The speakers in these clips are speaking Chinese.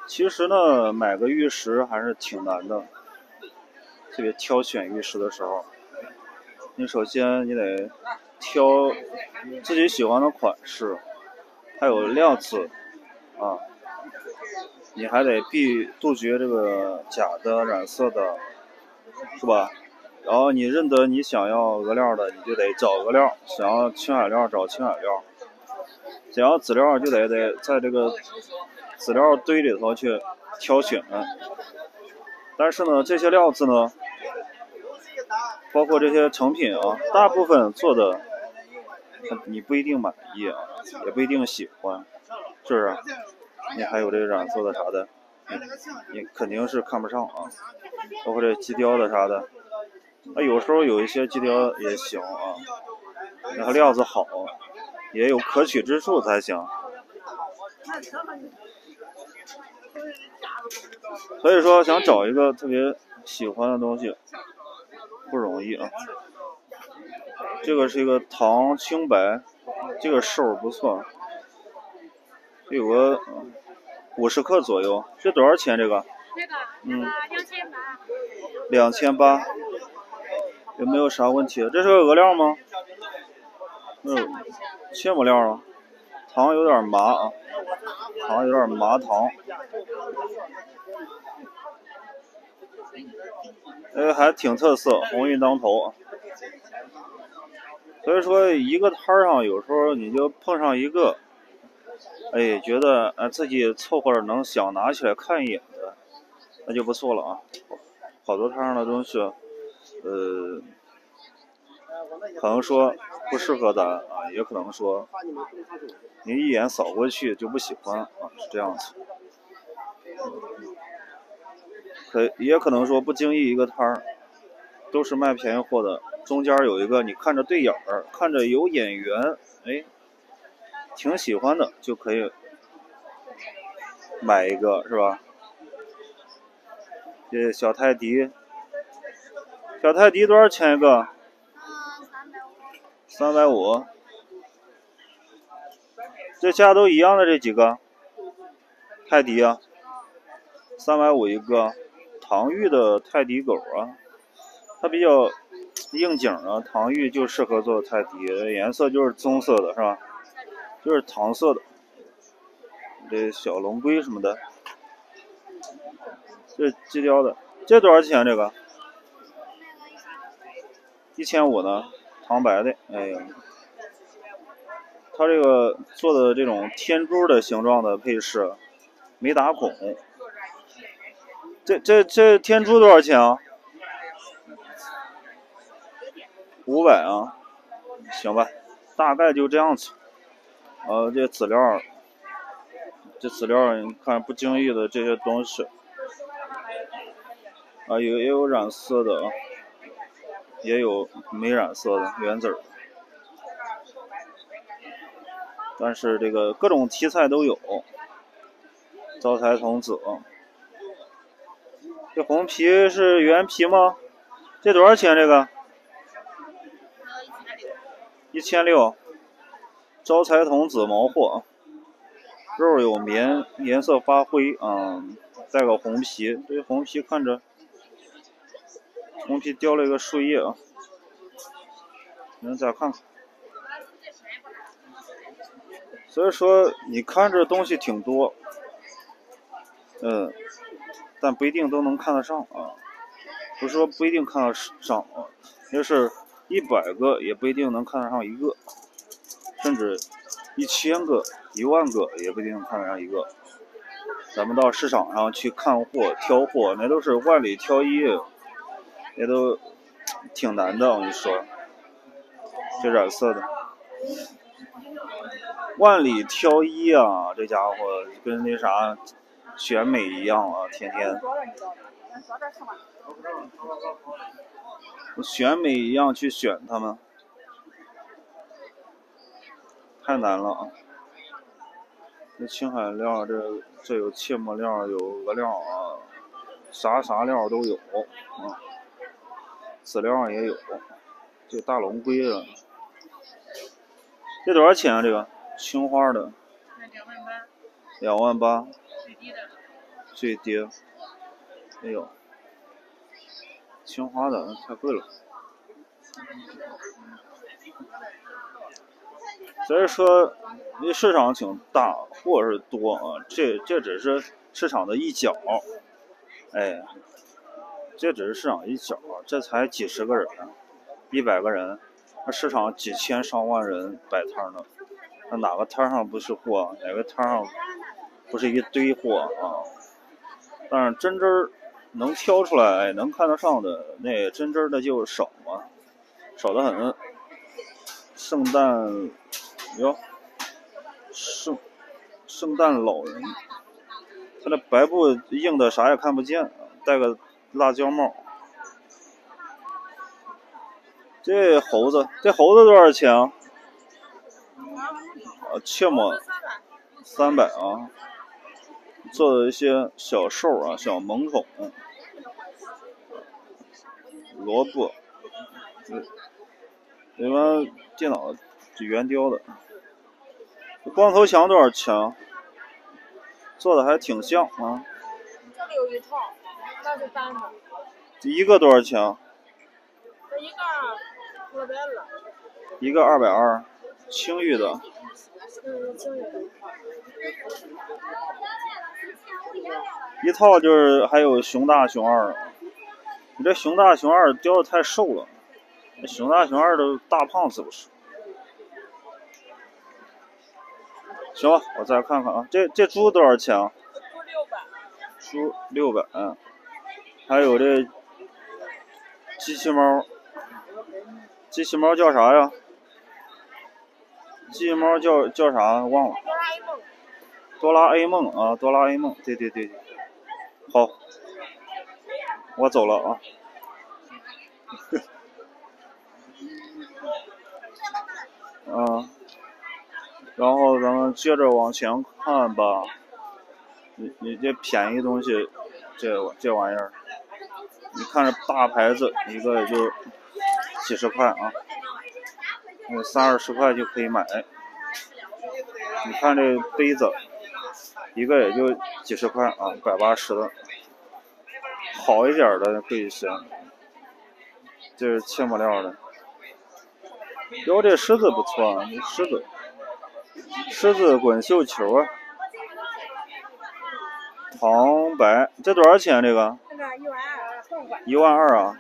其实呢，买个玉石还是挺难的，特别挑选玉石的时候，你首先你得挑自己喜欢的款式，还有料子啊，你还得杜绝这个假的、染色的，是吧？然后你认得你想要俄料的，你就得找俄料；想要青海料找青海料，想要籽料就得在这个籽料堆里头去挑选。但是呢，这些料子呢，包括这些成品啊，大部分做的你不一定满意啊，也不一定喜欢，是不是？你还有这个染色的啥的，你肯定是看不上啊。包括这基雕的啥的，有时候有一些基雕也行啊，那个料子好，也有可取之处才行。所以说，想找一个特别喜欢的东西不容易啊。这个是一个糖青白，这个寿不错，有个50克左右。这多少钱？这个？ 这个 2800，有没有啥问题？这是个俄料吗？切末料啊，糖有点麻啊，糖有点麻糖。还挺特色，鸿运当头。所以说一个摊上有时候你就碰上一个，觉得自己凑合着能想拿起来看一眼的，那就不错了啊。好多摊上的东西，可能说不适合咱啊，也可能说你一眼扫过去就不喜欢啊，是这样子。也可能说不经意一个摊儿都是卖便宜货的，中间有一个你看着对眼儿，看着有眼缘，挺喜欢的，就可以买一个，是吧？这小泰迪，小泰迪多少钱一个？350。这价都一样的这几个泰迪啊，350一个。唐玉的泰迪狗啊，它比较应景啊，唐玉就适合做泰迪，颜色就是棕色的，是吧？就是糖色的。这小龙龟什么的，这基雕的，这多少钱？这个1500呢，唐白的。它这个做的这种天珠的形状的配饰，没打孔。这天珠多少钱啊？500啊，行吧，大概就这样子。这籽料，你看不经意的这些东西啊，也有染色的，也有没染色的原籽儿。但是这个各种题材都有。招财童子，这红皮是原皮吗？这多少钱？这个1600。招财童子毛货，肉有棉，颜色发灰啊，带个红皮。这红皮看着，红皮雕了一个树叶啊，咱再看看。所以说你看这东西挺多，但不一定都能看得上啊。不是说不一定看得上啊，就是100个也不一定能看得上一个，甚至1000个、10000个也不一定能看得上一个。咱们到市场上去看货、挑货，那都是万里挑一，也都挺难的。我跟你说，这染色的万里挑一啊，这家伙跟那啥选美一样啊，天天选美一样去选他们，太难了啊！这青海料，这有切末料，有俄料啊，啥料都有啊，籽料也有。这大龙龟了，这多少钱啊？这个青花的 28000， 28000， 最低的最低，哎呦，青花的太贵了。所以说，市场挺大，货是多啊，这只是市场的一角，哎，这只是市场一角，这才几十个人，100个人，那市场几千上万人摆摊呢，那哪个摊上不是货，哪个摊上不是一堆货啊？但是真真能挑出来，能看得上的那真真的就少嘛，少得很。圣诞哟，圣诞老人，他那白布硬的啥也看不见，戴个辣椒帽。这猴子多少钱啊？切末300啊。做的一些小兽啊，小萌宠，萝卜，一般电脑圆雕的。光头强多少钱？做的还挺像啊。 这里有一套，那是单的。 一个多少钱？ 这一个220。 一个220，青玉的。 青玉的。 一套就是还有熊大熊二，你这熊大熊二雕的太瘦了，熊大熊二都大胖子不是？行吧，我再看看啊，这猪多少钱啊？猪600，还有这机器猫，机器猫叫啥呀？机器猫叫啥？忘了。哆啦 A 梦啊，哆啦 A 梦，对，好，我走了啊。然后咱们接着往前看吧。你这便宜东西，这玩意儿，你看这大牌子，一个也就几十块啊，30-20块就可以买。你看这杯子，一个也就几十块啊，180的。好一点的可以行，这是切木料的。哟，这狮子不错啊，狮子滚绣球啊，唐白，这多少钱？这个？12000啊。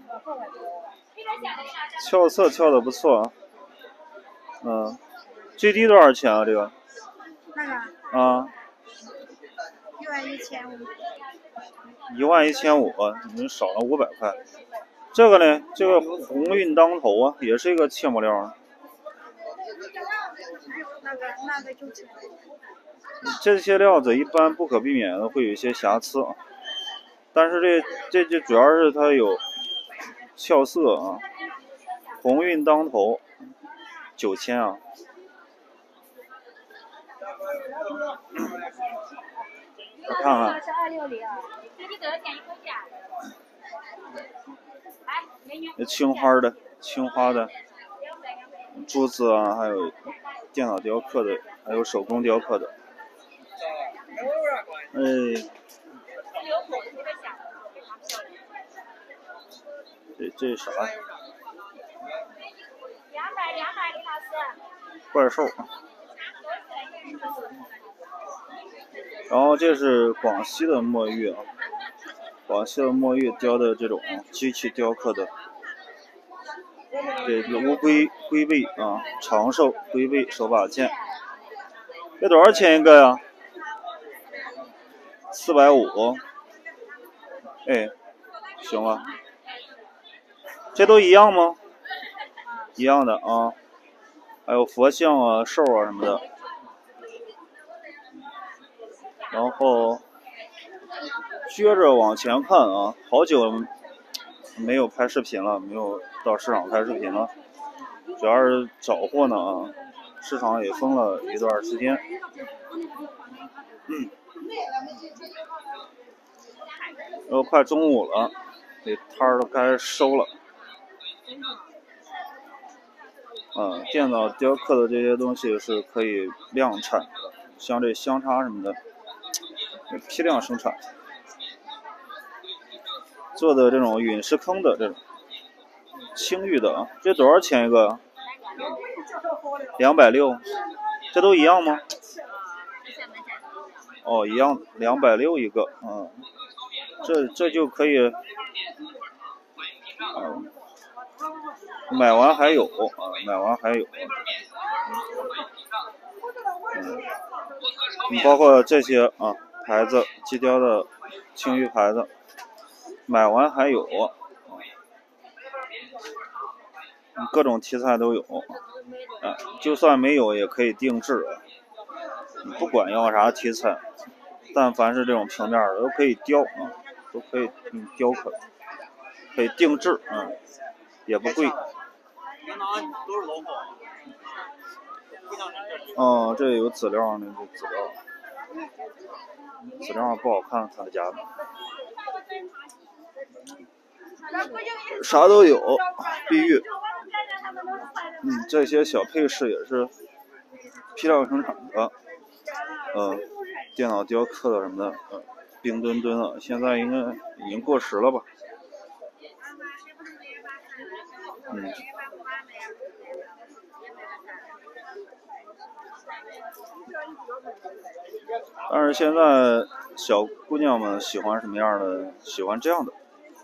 俏色俏的不错啊。最低多少钱啊？这个？ 那个？ 啊。11500，你少了500块。这个呢？这个鸿运当头啊，也是一个切木料啊。 那个就这些料子一般不可避免的会有一些瑕疵啊，但是这主要是它有俏色啊。鸿运当头9000啊。我看看。青花的珠子啊，还有电脑雕刻的，还有手工雕刻的。这啥？怪兽。然后这是广西的墨玉啊，广西的墨玉雕的这种机器雕刻的。这乌龟背啊，长寿龟背手把件，这多少钱一个呀？450。哎，行了。这都一样吗？一样的啊。还有佛像啊、兽啊什么的。然后接着往前看啊，好久没有拍视频了，没有到市场拍视频了，主要是找货呢啊，市场也封了一段时间。都快中午了，这摊儿都该收了。电脑雕刻的这些东西是可以量产的，像这香插什么的， 批量生产做的这种陨石坑的这种青玉的啊，这多少钱一个？260，这都一样吗？哦，一样，260一个，这就可以，买完还有买完还有，包括这些牌子，基雕的青玉牌子，买完还有，各种题材都有，就算没有也可以定制，不管要啥题材，但凡是这种平面的都可以雕都可以雕刻，可以定制也不贵。这有资料呢，这资料不好看，他家的啥都有，碧玉，这些小配饰也是批量生产的，电脑雕刻的什么的，冰墩墩的，现在应该已经过时了吧？但是现在小姑娘们喜欢什么样的？喜欢这样的，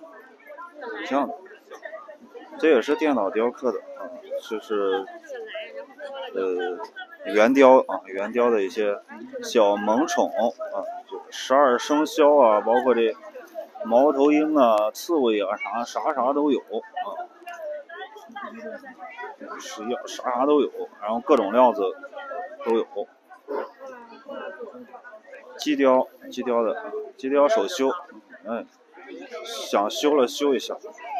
这也是电脑雕刻的就是圆雕的一些小萌宠就12生肖包括这猫头鹰刺猬啥都有啥都有，然后各种料子都有。基雕手修，想修了修一下。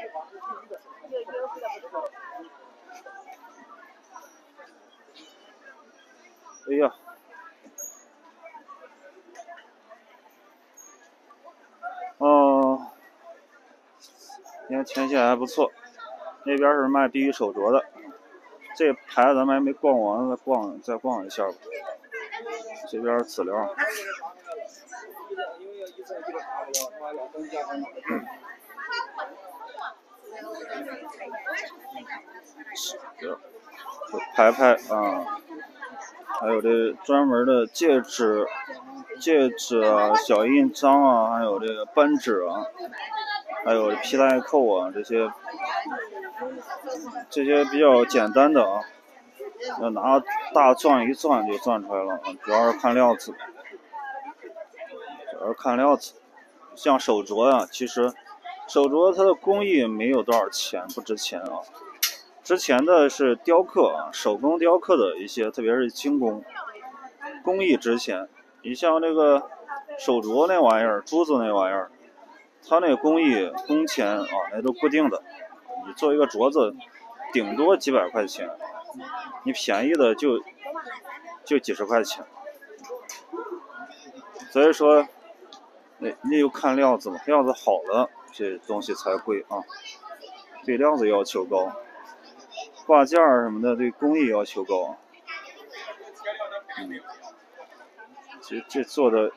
哎呀，今天天气还不错，那边是卖碧玉手镯的，这牌子咱们还没逛完，再逛一下吧。这边资料。牌还有这专门的戒指小印章还有这个扳指还有皮带扣这些比较简单的要拿大钻一钻就钻出来了主要是看料子。像手镯其实手镯它的工艺没有多少钱，不值钱值钱的是雕刻手工雕刻的一些，特别是精工，工艺值钱。你像这个手镯那玩意儿，珠子那玩意儿，它那工艺工钱那都固定的。你做一个镯子，顶多几百块钱，你便宜的就几十块钱。所以说，那就看料子嘛，料子好了，这东西才贵对料子要求高。挂件什么的对工艺要求高这做的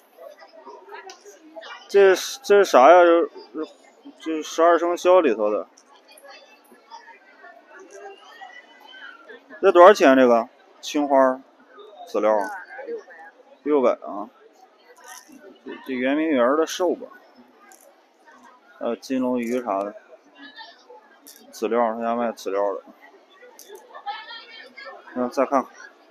这是啥呀？这12生肖里头的，这多少钱？这个青花资料600这圆明园的寿吧，还有金龙鱼啥的资料，他家卖资料的。再看看，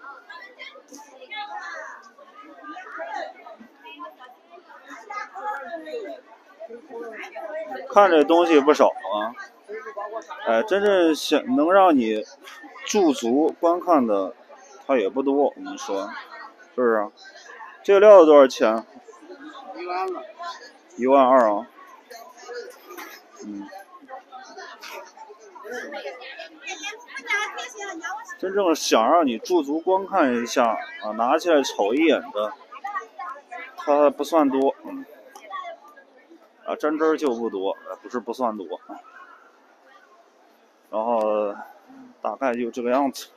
看这东西不少真正能让你驻足观看的，它也不多。我跟你说，是不是？这个料子多少钱？12000真正想让你驻足观看一下拿起来瞅一眼的，它不算多真真就不多，不算多。然后大概就这个样子。